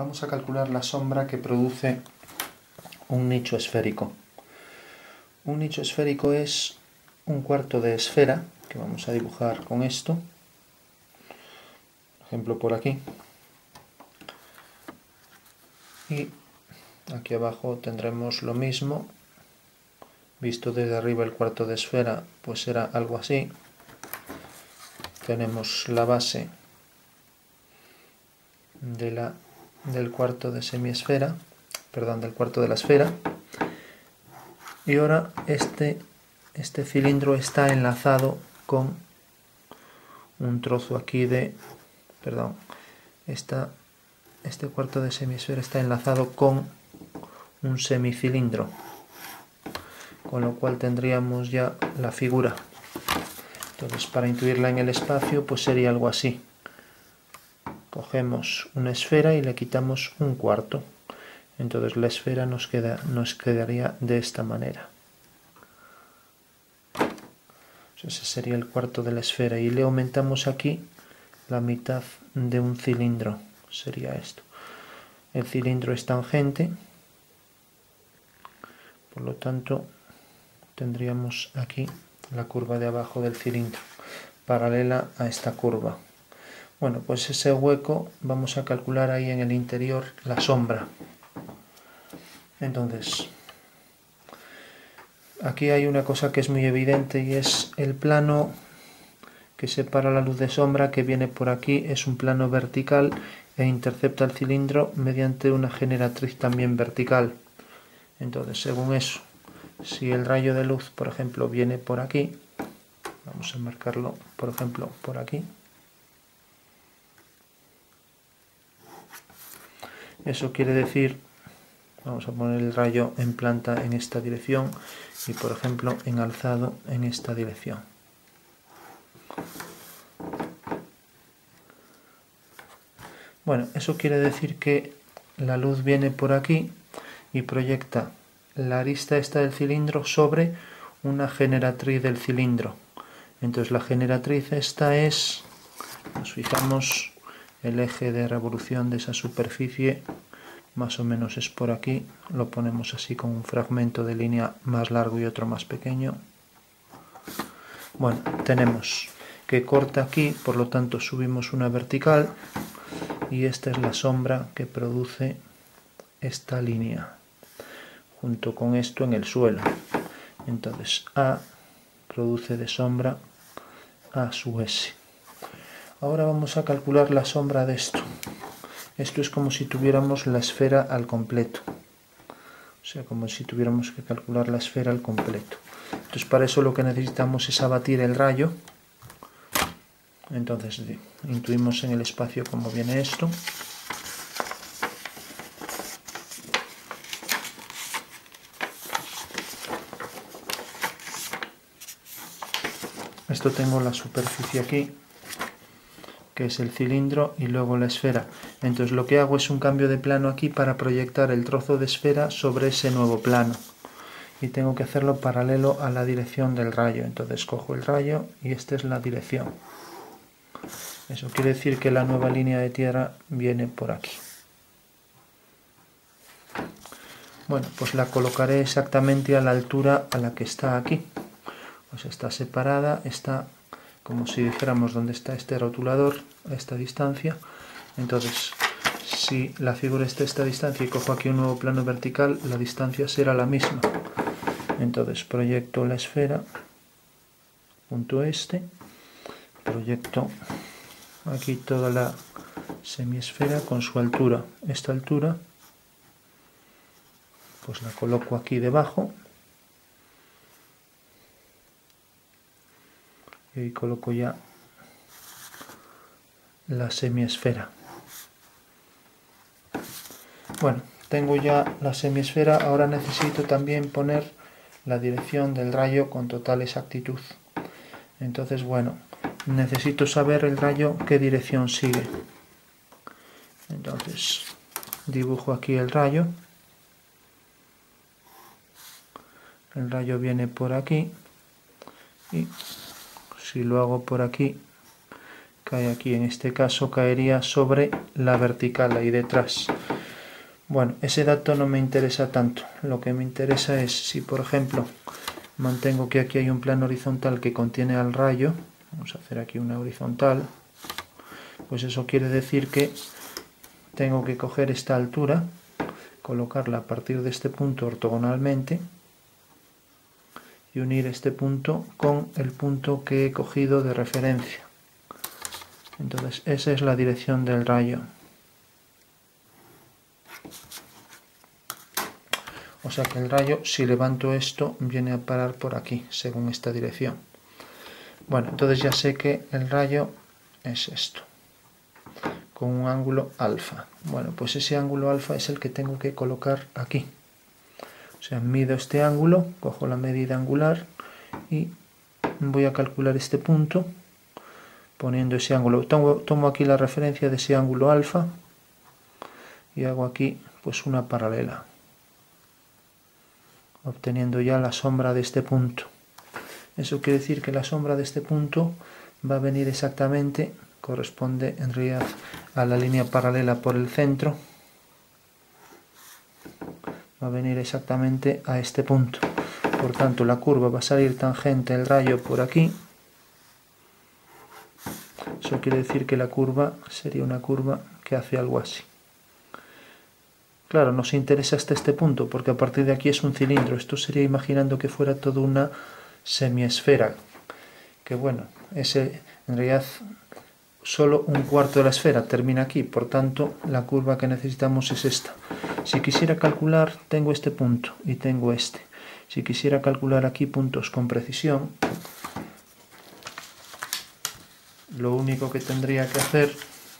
vamos a calcular la sombra que produce un nicho esférico. Un nicho esférico es un cuarto de esfera, que vamos a dibujar con esto. Por ejemplo, por aquí. Y aquí abajo tendremos lo mismo. Visto desde arriba el cuarto de esfera, pues será algo así. Tenemos la base del cuarto de semiesfera, perdón, del cuarto de la esfera. Y ahora este cilindro está enlazado con un trozo aquí de, perdón, este cuarto de semiesfera está enlazado con un semicilindro, con lo cual tendríamos ya la figura. Entonces, para intuirla en el espacio, pues sería algo así. Cogemos una esfera y le quitamos un cuarto. Entonces la esfera nos quedaría de esta manera. Ese sería el cuarto de la esfera. Y le aumentamos aquí la mitad de un cilindro. Sería esto. El cilindro es tangente. Por lo tanto, tendríamos aquí la curva de abajo del cilindro, paralela a esta curva. Bueno, pues ese hueco vamos a calcular ahí en el interior la sombra. Entonces, aquí hay una cosa que es muy evidente y es el plano que separa la luz de sombra que viene por aquí, es un plano vertical e intercepta el cilindro mediante una generatriz también vertical. Entonces, según eso, si el rayo de luz, por ejemplo, viene por aquí, vamos a marcarlo, por ejemplo, por aquí, eso quiere decir, vamos a poner el rayo en planta en esta dirección y, por ejemplo, en alzado en esta dirección. Bueno, eso quiere decir que la luz viene por aquí y proyecta la arista esta del cilindro sobre una generatriz del cilindro. Entonces la generatriz esta es, nos fijamos, el eje de revolución de esa superficie más o menos es por aquí, lo ponemos así con un fragmento de línea más largo y otro más pequeño. Bueno, tenemos que corta aquí, por lo tanto subimos una vertical y esta es la sombra que produce esta línea junto con esto en el suelo. Entonces A produce de sombra A sub S. Ahora vamos a calcular la sombra de esto. Esto es como si tuviéramos la esfera al completo. O sea, como si tuviéramos que calcular la esfera al completo. Entonces, para eso lo que necesitamos es abatir el rayo. Entonces, intuimos en el espacio cómo viene esto. Esto tengo la superficie aquí, que es el cilindro, y luego la esfera. Entonces lo que hago es un cambio de plano aquí para proyectar el trozo de esfera sobre ese nuevo plano. Y tengo que hacerlo paralelo a la dirección del rayo. Entonces cojo el rayo y esta es la dirección. Eso quiere decir que la nueva línea de tierra viene por aquí. Bueno, pues la colocaré exactamente a la altura a la que está aquí. Pues está separada, está como si dijéramos dónde está este rotulador, a esta distancia. Entonces, si la figura está a esta distancia y cojo aquí un nuevo plano vertical, la distancia será la misma. Entonces proyecto la esfera, punto este, proyecto aquí toda la semiesfera con su altura. Esta altura, pues la coloco aquí debajo. Y ahí coloco ya la semiesfera. Bueno, tengo ya la semiesfera, ahora necesito también poner la dirección del rayo con total exactitud. Entonces, bueno, necesito saber el rayo qué dirección sigue. Entonces, dibujo aquí el rayo. El rayo viene por aquí y si lo hago por aquí, cae aquí. En este caso caería sobre la vertical ahí detrás. Bueno, ese dato no me interesa tanto. Lo que me interesa es si, por ejemplo, mantengo que aquí hay un plano horizontal que contiene al rayo. Vamos a hacer aquí una horizontal. Pues eso quiere decir que tengo que coger esta altura, colocarla a partir de este punto ortogonalmente y unir este punto con el punto que he cogido de referencia. Entonces esa es la dirección del rayo. O sea que el rayo, si levanto esto, viene a parar por aquí, según esta dirección. Bueno, entonces ya sé que el rayo es esto, con un ángulo alfa. Bueno, pues ese ángulo alfa es el que tengo que colocar aquí. O sea, mido este ángulo, cojo la medida angular y voy a calcular este punto poniendo ese ángulo. Tomo aquí la referencia de ese ángulo alfa y hago aquí pues una paralela, obteniendo ya la sombra de este punto. Eso quiere decir que la sombra de este punto va a venir exactamente, corresponde en realidad a la línea paralela por el centro, va a venir exactamente a este punto. Por tanto, la curva va a salir tangente el rayo por aquí. Eso quiere decir que la curva sería una curva que hace algo así. Claro, nos interesa hasta este punto, porque a partir de aquí es un cilindro. Esto sería imaginando que fuera toda una semiesfera. Que bueno, en realidad solo un cuarto de la esfera termina aquí. Por tanto, la curva que necesitamos es esta. Si quisiera calcular, tengo este punto y tengo este. Si quisiera calcular aquí puntos con precisión, lo único que tendría que hacer...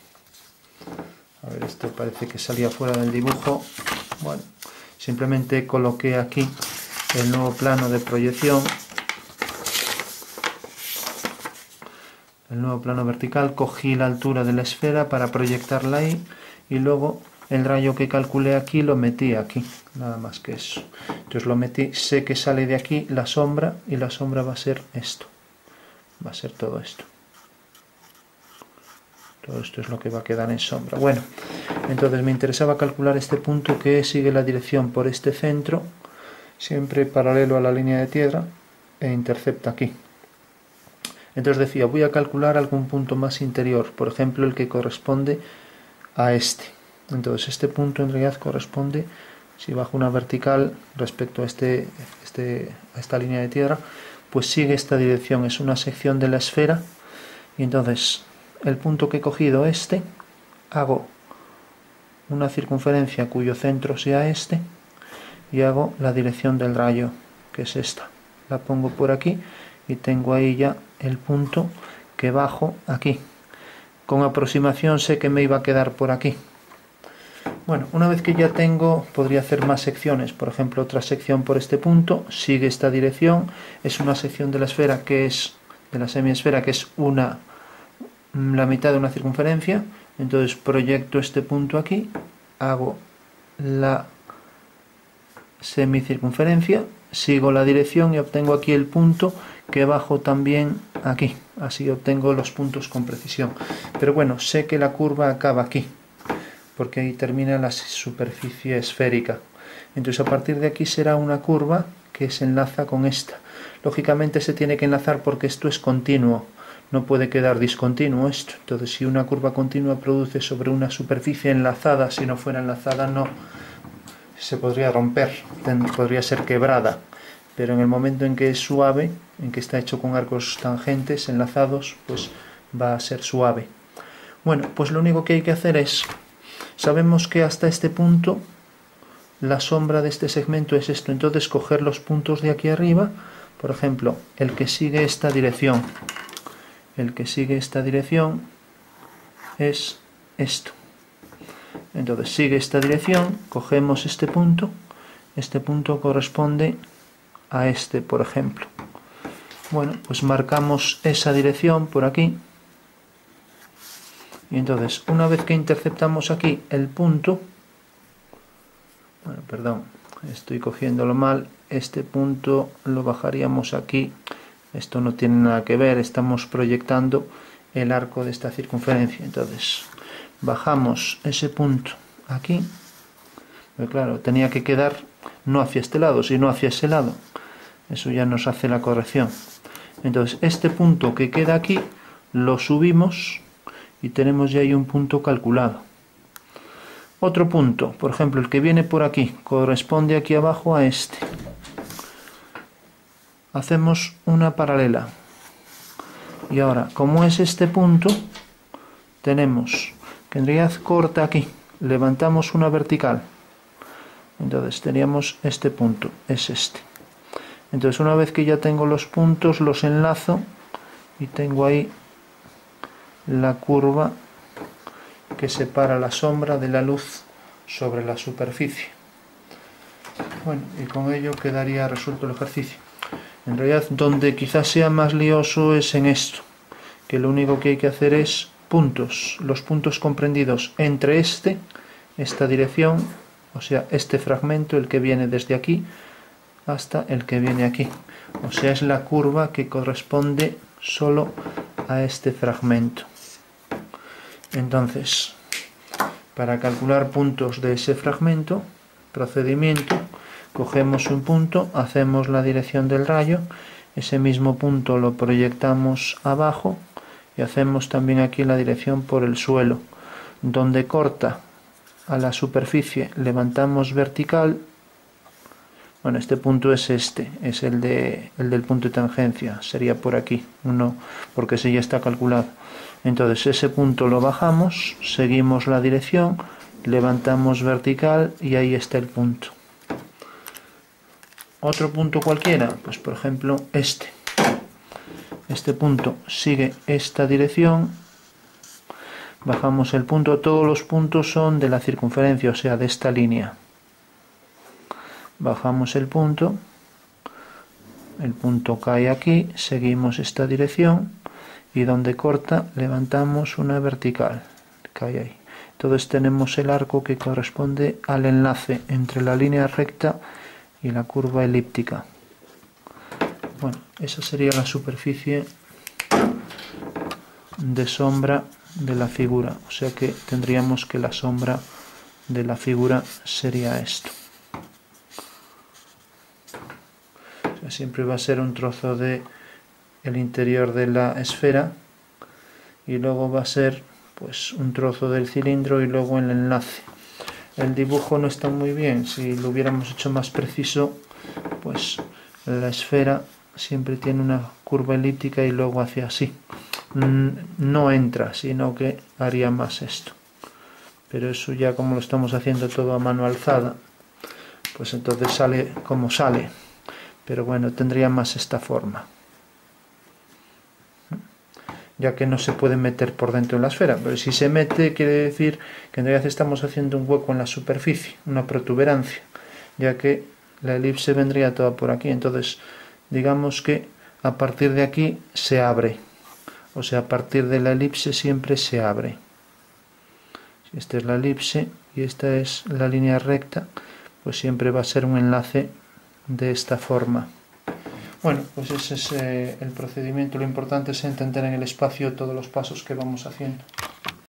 A ver, esto parece que salía fuera del dibujo. Bueno, simplemente coloqué aquí el nuevo plano de proyección, el nuevo plano vertical, cogí la altura de la esfera para proyectarla ahí y luego el rayo que calculé aquí lo metí aquí, nada más que eso. Entonces lo metí, sé que sale de aquí la sombra y la sombra va a ser esto, va a ser todo esto. Todo esto es lo que va a quedar en sombra. Bueno, entonces me interesaba calcular este punto que sigue la dirección por este centro, siempre paralelo a la línea de tierra, e intercepta aquí. Entonces decía, voy a calcular algún punto más interior, por ejemplo el que corresponde a este. Entonces este punto en realidad corresponde, si bajo una vertical respecto a esta línea de tierra, pues sigue esta dirección, es una sección de la esfera, y entonces el punto que he cogido hago una circunferencia cuyo centro sea este y hago la dirección del rayo, que es esta. La pongo por aquí y tengo ahí ya el punto que bajo aquí. Con aproximación sé que me iba a quedar por aquí. Bueno, una vez que ya tengo, podría hacer más secciones. Por ejemplo, otra sección por este punto, sigue esta dirección, es una sección de la esfera que es, de la semiesfera, que es la mitad de una circunferencia. Entonces proyecto este punto aquí, hago la semicircunferencia, sigo la dirección y obtengo aquí el punto que bajo también aquí. Así obtengo los puntos con precisión. Pero bueno, sé que la curva acaba aquí, porque ahí termina la superficie esférica. Entonces a partir de aquí será una curva que se enlaza con esta. Lógicamente se tiene que enlazar porque esto es continuo. No puede quedar discontinuo esto. Entonces, si una curva continua produce sobre una superficie enlazada, si no fuera enlazada no se podría romper, podría ser quebrada. Pero en el momento en que es suave, en que está hecho con arcos tangentes enlazados, pues va a ser suave. Bueno, pues lo único que hay que hacer es, sabemos que hasta este punto la sombra de este segmento es esto. Entonces, coger los puntos de aquí arriba, por ejemplo, el que sigue esta dirección. El que sigue esta dirección es esto. Entonces sigue esta dirección, cogemos este punto corresponde a este, por ejemplo. Bueno, pues marcamos esa dirección por aquí. Y entonces, una vez que interceptamos aquí el punto, bueno, perdón, estoy cogiéndolo mal, este punto lo bajaríamos aquí. Esto no tiene nada que ver, estamos proyectando el arco de esta circunferencia. Entonces, bajamos ese punto aquí, Pero claro, tenía que quedar no hacia este lado, sino hacia ese lado. Eso ya nos hace la corrección. Entonces, este punto que queda aquí, lo subimos y tenemos ya ahí un punto calculado. Otro punto, por ejemplo, el que viene por aquí, corresponde aquí abajo a este. Hacemos una paralela. Y ahora, como es este punto, tenemos que en realidad corta aquí. Levantamos una vertical. Entonces teníamos este punto, es este. Entonces una vez que ya tengo los puntos, los enlazo y tengo ahí la curva que separa la sombra de la luz sobre la superficie. Bueno, y con ello quedaría resuelto el ejercicio. En realidad, donde quizás sea más lioso es en esto, que lo único que hay que hacer es puntos, los puntos comprendidos entre esta dirección, o sea, este fragmento, el que viene desde aquí hasta el que viene aquí. O sea, es la curva que corresponde solo a este fragmento. Entonces, para calcular puntos de ese fragmento, procedimiento, cogemos un punto, hacemos la dirección del rayo, ese mismo punto lo proyectamos abajo y hacemos también aquí la dirección por el suelo. Donde corta a la superficie levantamos vertical. Bueno, este punto es este, es el del punto de tangencia, sería por aquí, uno, porque ese ya está calculado. Entonces ese punto lo bajamos, seguimos la dirección, levantamos vertical y ahí está el punto. Otro punto cualquiera, pues por ejemplo este. Este punto sigue esta dirección, bajamos el punto, todos los puntos son de la circunferencia, o sea, de esta línea. Bajamos el punto cae aquí, seguimos esta dirección y donde corta levantamos una vertical, cae ahí. Entonces tenemos el arco que corresponde al enlace entre la línea recta y la curva elíptica. Bueno, esa sería la superficie de sombra de la figura, o sea que tendríamos que la sombra de la figura sería esto. Siempre va a ser un trozo de el interior de la esfera y luego va a ser pues un trozo del cilindro y luego el enlace. El dibujo no está muy bien, si lo hubiéramos hecho más preciso, pues la esfera siempre tiene una curva elíptica y luego hacia así. No entra, sino que haría más esto. Pero eso ya como lo estamos haciendo todo a mano alzada, pues entonces sale como sale. Pero bueno, tendría más esta forma, ya que no se puede meter por dentro de la esfera. Pero si se mete, quiere decir que en realidad estamos haciendo un hueco en la superficie, una protuberancia, ya que la elipse vendría toda por aquí. Entonces, digamos que a partir de aquí se abre, o sea, a partir de la elipse siempre se abre. Si esta es la elipse y esta es la línea recta, pues siempre va a ser un enlace de esta forma. Bueno, pues ese es el procedimiento. Lo importante es entender en el espacio todos los pasos que vamos haciendo.